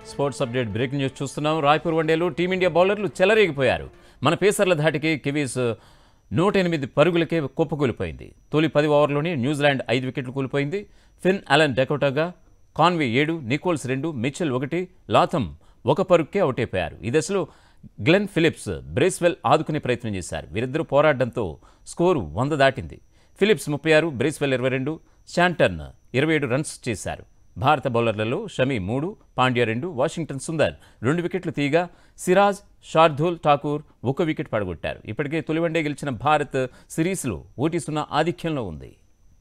Sports update breaking news చూస్తున్నాం. రాయ్పూర్ వన్డేలో team India బౌలర్లు చెలరేగిపోయారు. మన పేసర్ల ధాటికి కివీస్ 108 పరుగులకే కుప్పకూలిపోయింది. తొలి 10 ఓవర్లోనే న్యూజిలాండ్ 5 వికెట్లు కూలిపోయింది. ఫిన్ అలన్ డకోటాగా, కాన్వే 7, నికోల్స్ 2, మిచెల్ 1, లాథమ్ 1 పరుగుకే అవుట్ అయిపోయారు. ఈ దశలో గ్లెన్ ఫిలిప్స్, బ్రేస్వెల్ ఆదుకునే ప్రయత్నం చేశారు. వీరిద్దరూ పోరాడడంతో స్కోరు 100 దాటింది. ఫిలిప్స్ 36, బ్రేస్వెల్ 22, శాంటన్ 27 రన్స్ చేశారు. భారత బౌలర్లలో షమి 3, పాండ్యా 2, వాషింగ్టన్ సుందర్ 2 వికెట్లు తీయగా సిరాజ్, శార్దూల్ ఠాకూర్ 1 వికెట్ పడగొట్టారు. ఇప్పటికే తొలి వన్డే గెలిచిన భారత్ సిరీస్లో 1-0 ఆధిక్యంలో ఉంది.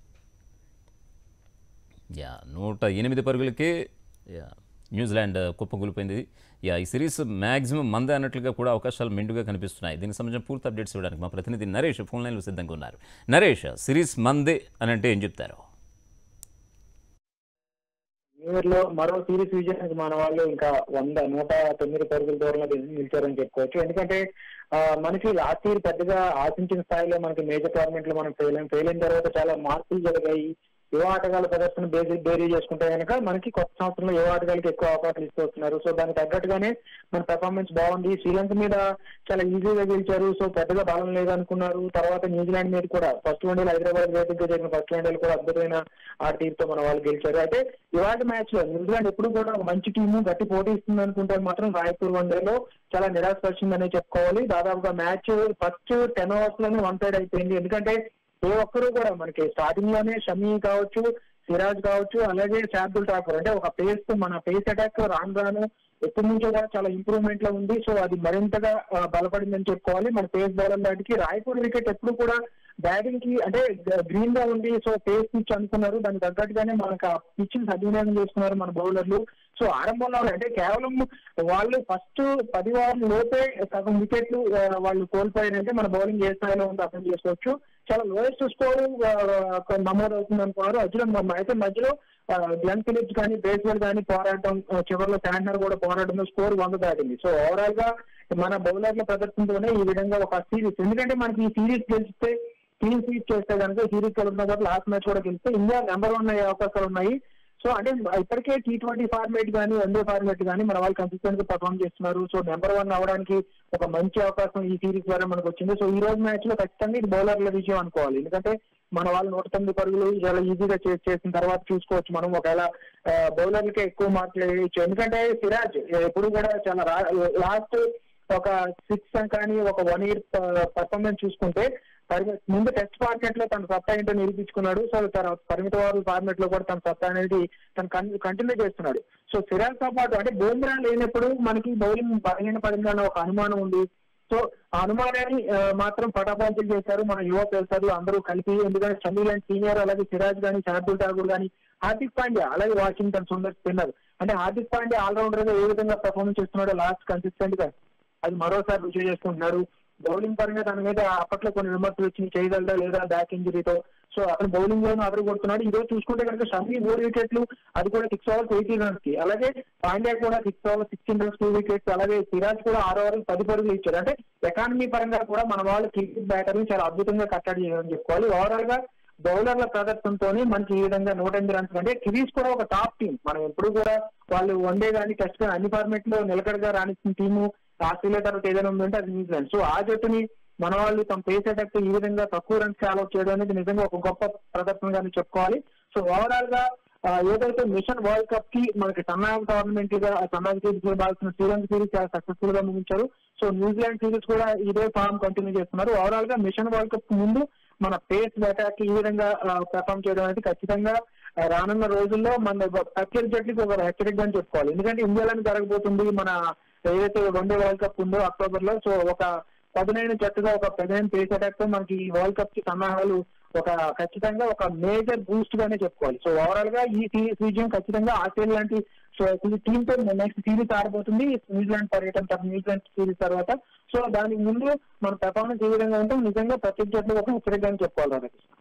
108 పరుగులకే న్యూజిలాండ్ కుప్పకూలిపోయింది. ఈ సిరీస్ మ్యాక్సిమం మందే అన్నట్లుగా కూడా అవకాశాలు మెండుగా కనిపిస్తున్నాయి. దీనికి సంబంధించిన పూర్తి అప్డేట్స్ ఇవ్వడానికి మా ప్రతినిధి నరేష్ ఫోన్ లైన్లో సిద్ధంగా ఉన్నారు. నరేష్, సిరీస్ మందే అని అంటే ఏం చెప్తారు? న్యూయార్క్లో మరో సిరీస్ విజయానికి మన వాళ్ళు ఇంకా 109 పరుగుల దూరంలో నిలిచారని చెప్పుకోవచ్చు. ఎందుకంటే మనకి లాస్ట్ ఇయర్ పెద్దగా ఆశించిన స్థాయిలో మనకి మేజర్ టోర్నమెంట్ లో మనం ఫెయిల్ అయిన తర్వాత చాలా మార్పులు జరిగాయి. యువ ఆటగాళ్ళ ప్రదర్శన బేరీ చేసుకుంటే కనుక మనకి కొత్త సంవత్సరంలో యువ ఆటగాళ్ళకి ఎక్కువ అవకాశాలు ఇస్తూ వస్తున్నారు. సో దానికి తగ్గట్టుగానే మన పెర్ఫార్మెన్స్ బాగుంది. శ్రీలంక మీద చాలా ఈజీగా గెలిచారు. సో పెద్దగా బలం లేదనుకున్నారు. తర్వాత న్యూజిలాండ్ మీద కూడా ఫస్ట్ వన్డేలు హైదరాబాద్ వేదికగా జరిగిన ఫస్ట్ వన్డేలు కూడా అద్భుతమైన ఆట తీరుతో మన వాళ్ళు గెలిచారు. అయితే ఇవాళ మ్యాచ్ లో న్యూజిలాండ్ ఎప్పుడు కూడా ఒక మంచి టీము గట్టి పోటీ ఇస్తుంది అనుకుంటే మాత్రం రాయ్పూర్ వన్డేలో చాలా నిరాశపరిచిందనే చెప్పుకోవాలి. దాదాపుగా మ్యాచ్ ఫస్ట్ 10 ఓవర్స్ లోనే 1 సైడ్ అయిపోయింది. ఎందుకంటే ఏ ఒక్కరు కూడా మనకి స్టార్టింగ్ లోనే షమీ కావచ్చు, సిరాజ్ కావచ్చు, అలాగే శార్దుల్ ఠాకూర్ అంటే ఒక మన పేస్ అటాక్ రాను ఎప్పటి నుంచో కూడా చాలా ఇంప్రూవ్మెంట్ లో ఉంది. సో అది మరింతగా బలపడిందని చెప్పుకోవాలి. మన పేస్ బౌలర్ దాటికి రాయ్పూర్ వికెట్ ఎప్పుడు కూడా బ్యాటింగ్ కి అంటే గ్రీన్ గా ఉంది. సో పేస్ పిచ్ అనుకున్నారు. దానికి తగ్గట్టుగానే మనకు ఆ పిచ్ ని సద్వినియోగం చేసుకున్నారు మన బౌలర్లు. సో ఆరంభంలో అంటే కేవలం వాళ్ళు ఫస్ట్ 10 ఓవర్ల లోపే సగం వికెట్లు వాళ్ళు కోల్పోయారంటే మన బౌలింగ్ ఏ స్థాయిలో ఉందో అర్థం చేసుకోవచ్చు. చాలా లోయెస్ట్ స్కోర్ నమోదవుతుంది అనుకున్నారు. అయితే మధ్యలో గ్లెన్ ఫిలిప్స్ కానీ బ్రేస్వెల్ కానీ పోరాటం, చివరిలో శాంటనర్ కూడా పోరాటంలో స్కోర్ 100 దాటింది. సో ఓవరాల్ గా మన బౌలర్ల ప్రదర్శనతోనే ఈ విధంగా ఒక సిరీస్, ఎందుకంటే మనకి ఈ సిరీస్ గెలిస్తే క్లీన్ స్వీప్ చేస్తే కనుక సిరీస్ గెలుస్తున్న తర్వాత లాస్ట్ మ్యాచ్ కూడా గెలిస్తే ఇండియా నెంబర్ 1 అయ్యే అవకాశాలు ఉన్నాయి. సో అంటే ఇప్పటికే T20 ఫార్మేట్ కానీ వన్డే ఫార్మేట్ కానీ మన వాళ్ళు కన్సిస్టెంట్ గా పర్ఫామ్ చేస్తున్నారు. సో నెంబర్ 1 అవడానికి ఒక మంచి అవకాశం ఈ సిరీస్ ద్వారా మనకు వచ్చింది. సో ఈ రోజు మ్యాచ్ లో ఖచ్చితంగా ఇది బౌలర్ల విజయం అనుకోవాలి. ఎందుకంటే మన వాళ్ళు 109 పరుగులు చాలా ఈజీగా చేసిన తర్వాత చూసుకోవచ్చు మనం ఒకవేళ బౌలర్లకే ఎక్కువ మార్కులు వేయచ్చు. ఎందుకంటే సిరాజ్ ఎప్పుడు కూడా చాలా లాస్ట్ ఒక 6 కానీ ఒక 1 ఇయర్ పర్ఫార్మెన్స్ చూసుకుంటే ముందు టెస్ట్ ఫార్మేట్ లో తన సత్తా ఏంటో నిరూపించుకున్నాడు. సో తర్వాత పరిమిత ఓవర్ల ఫార్మేట్ లో కూడా తన సత్తా అనేది తను కంటిన్యూ చేస్తున్నాడు. సో సిరాజ్ తో పాటు అంటే బూమ్రా లేనప్పుడు మనకి బౌలింగ్ బలహీన పడిందన్న ఒక అనుమానం ఉంది. సో ఆ అనుమానాన్ని మాత్రం పటాపంచలు చేశారు మన యువ పేసర్లు అందరూ కలిపి. ఎందుకంటే షమీ లాంటి సీనియర్, అలాగే సిరాజ్ కానీ, శార్దుల్ ఠాకూర్ కానీ, హార్దిక్ పాండ్యా, అలాగే వాషింగ్టన్ సుందర్ స్పిన్నర్ అంటే హార్దిక్ పాండ్యా ఆల్రౌండర్ గా ఏ విధంగా పర్ఫార్మెన్స్ చేస్తున్నాడో లాస్ట్ కన్సిస్టెంట్ గా అది మరోసారి రుజువు చేసుకుంటున్నాడు. బౌలింగ్ పరంగా తన మీద అప్పట్లో కొన్ని విమర్శలు వచ్చినాయి, చేయగలదా లేదా బ్యాక్ ఇంజరీతో. సో అతను బౌలింగ్ లోనూ అదరు కొడుతున్నాడు. ఈ రోజు చూసుకుంటే కనుక షమీ 3 వికెట్లు, అది కూడా 6 ఓవర్స్ 18 రన్స్ కి, అలాగే పాండ్యా కూడా 6 ఓవర్స్ 16 రన్స్ 2 వికెట్స్, అలాగే సిరాజ్ కూడా 6 ఓవర్స్ 10 పరుగులు ఇచ్చారు. అంటే ఎకానమీ పరంగా కూడా మన వాళ్ళు క్రికెట్ బ్యాటర్లు చాలా అద్భుతంగా కట్టడి చేయాలని చెప్పుకోవాలి. ఓవరాల్ గా బౌలర్ల ప్రదర్శనతోనే మనకి ఈ విధంగా 108 రన్స్ అంటే కివీస్ కూడా ఒక టాప్ టీం. మనం ఎప్పుడు కూడా వాళ్ళు వన్డే కానీ టెస్ట్ కానీ అన్ని ఫార్మేట్ లో నిలకడగా రాణిస్తున్న టీము ఆస్ట్రేలియా తర్వాత ఏదైనా ఉందంటే అది న్యూజిలాండ్. సో ఆ జట్టుని మన వాళ్ళు తమ పేస్ అటాక్ ఈ విధంగా తక్కువ రన్స్ ఆల్అౌట్ చేయడం అనేది నిజంగా ఒక గొప్ప ప్రదర్శనగానే చెప్పుకోవాలి. సో ఓవరాల్ గా ఏదైతే మిషన్ వరల్డ్ కప్ కి మనకి సన్నాహక టోర్నమెంట్ గా సన్నాహక సిరీస్ బాల్సిన శ్రీలంక సిరీస్ చాలా సక్సెస్ఫుల్ గా ముగించారు. సో న్యూజిలాండ్ సిరీస్ కూడా ఇదే ఫామ్ కంటిన్యూ చేస్తున్నారు. ఓవరాల్ గా మిషన్ వరల్డ్ కప్ ముందు మన పేస్ అటాక్ ఈ విధంగా పెర్ఫామ్ చేయడం అనేది ఖచ్చితంగా రానున్న రోజుల్లో మన ప్రత్యర్థి జట్లకి ఒక హెచ్చరిక అని చెప్పుకోవాలి. ఎందుకంటే ఇండియాలోనే జరగబోతుంది మన ఏదైతే వన్డే వరల్డ్ కప్ ఉందో అక్టోబర్ లో. సో ఒక 19 జట్టుగా ఒక 15 పేస్ అటాక్ తో మనకి ఈ వరల్డ్ కప్ కి సన్నాహాలు ఒక ఖచ్చితంగా ఒక మేజర్ బూస్ట్ గానే చెప్పుకోవాలి. సో ఓవరాల్ గా ఈ సిరీస్ విజయం ఖచ్చితంగా ఆస్ట్రేలియా లాంటి టీమ్ తో నెక్స్ట్ సిరీస్ ఆడబోతుంది న్యూజిలాండ్ పర్యటన న్యూజిలాండ్ సిరీస్ తర్వాత. సో దానికి ముందు మన పెర్ఫార్మెన్స్ ఏ విధంగా ఉంటే నిజంగా ప్రతి జట్లు ఒక హెచ్చరికగా చెప్పుకోవాలి.